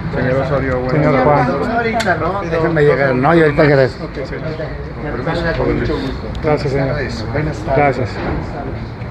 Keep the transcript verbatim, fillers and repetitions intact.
Señor Osorio, buenas Señor tardes. Juan. Ahorita, ¿no? Déjenme llegar, no, y ahorita gracias. Ok, señor. Con mucho gusto. Gracias, señor. Buenas tardes. Gracias.